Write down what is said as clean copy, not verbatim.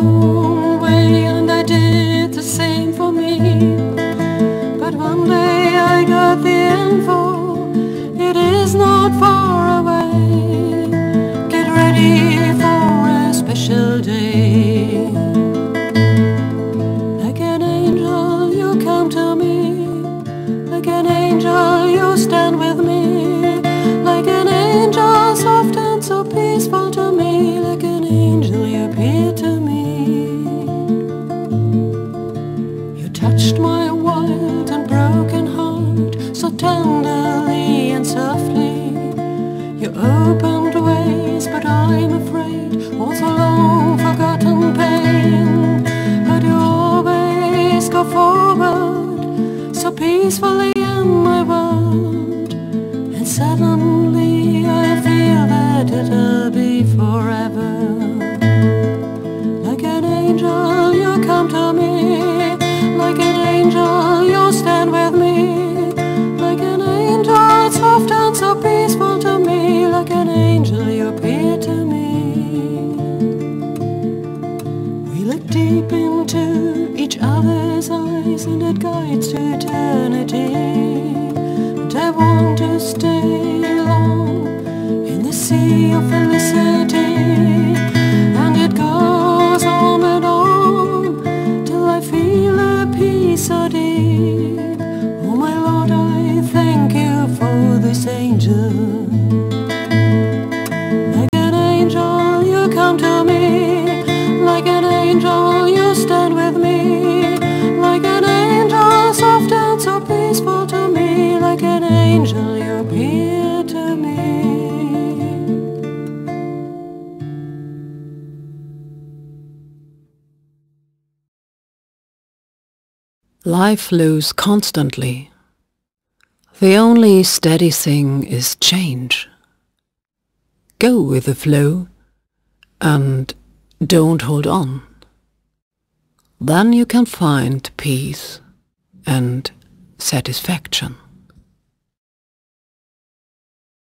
own way, and I did the same for me. But one day I got the info, it is not far away. Get ready for a special day. Like an angel you come to me, like an angel you stand with me, like an angel soft and so peaceful to me, like an angel you appear to me. You touched my wild and broken heart so tenderly and softly. You opened ways, but I'm afraid, also long forgotten pain. But you always go forward so peacefully in my world, and suddenly I feel that it'll be forever. Like an angel you come to me, like an angel you stand with me, like an angel soft and so peaceful to me, like an angel you appear to me. We look deep into each other's eyes, and it guides to eternity. And I want to stay long in the sea of felicity, and it goes on and on till I feel a peace so deep. Oh my Lord, I thank you for this angel. Like an angel you come to me, like an angel you stand with me, like an angel soft and so peaceful to me, like an angel you appear to me. Life flows constantly. The only steady thing is change. Go with the flow and don't hold on. Then you can find peace and satisfaction.